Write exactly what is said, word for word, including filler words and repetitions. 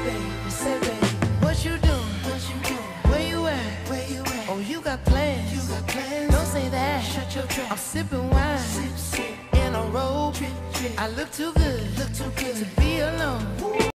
baby, say baby, what you doing? What you doing? Where you at? Where you at? Oh, you got plans? You got plans? Don't say that. Shut your trap. I'm sipping wine, sip, sip. In a robe. Trip, trip. I look too good, look too good to be alone.